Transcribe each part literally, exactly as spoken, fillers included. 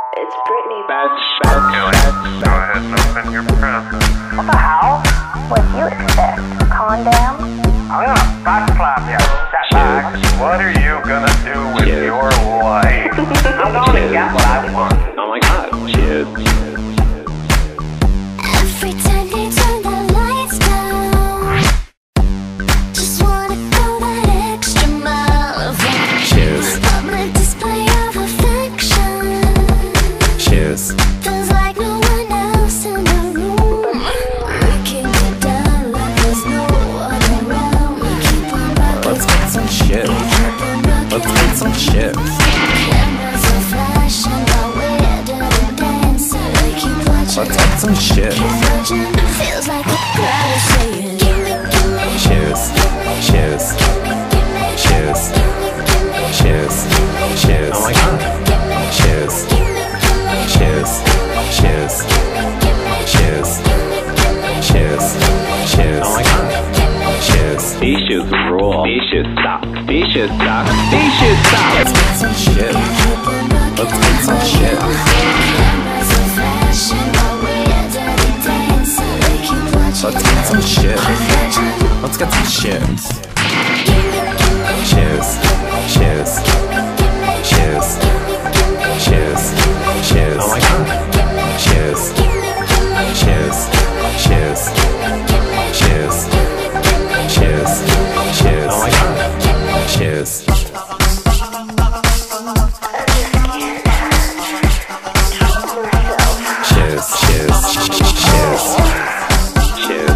It's Britney. Batch, batch, batch. Go ahead and open your present. What the hell? What do you expect? Condom? I'm gonna back slap you. That back. What are you gonna do with Cheers. your life? I'm gonna Cheers. get what I want. Oh my god. Cheers. Every time they turn the lights down, just wanna go that extra mile. Cheers. Public display of affection. Cheers. Feels like no one else in the room. We can get down like there's no one around. We keep on rocking. Let's get some shit. Let's get some shit. Cameras are flashing while we're dirty dancing. We keep watching. Let's get some shit. Feels like the crowd is saying, gimme, gimme. Cheers. Cheers. Cheers. Cheers. Cheers. Oh my god. Cheers. Cheers. Cheers. Cheers. Cheers. Cheers. Oh my god. Cheers. These shoes rule. These shoes suck. These shoes suck. These shoes suck. Let's get some shit. Let's get some shit. Cameras are flashing while we're dirty dancing. We keep watching. Let's get some shit. Let's get some shit. Cheers. Cheers. Cheers. Cheers. Cheers. Oh my god. Cheers. Cheers. Cheers. Cheers. Cheers. Cheers. Oh my god. Cheers. Cheers. Cheers. Cheers. Cheers.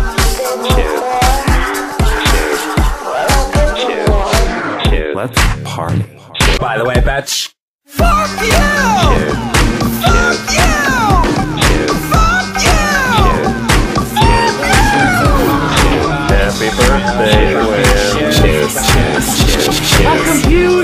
Cheers. Cheers. Cheers. Let's party. By the way, bitch. Fuck you! Cheers. Fuck you! Cheers. Fuck you! Happy birthday, Will. Cheers. Cheers. Cheers. Cheers. Computer!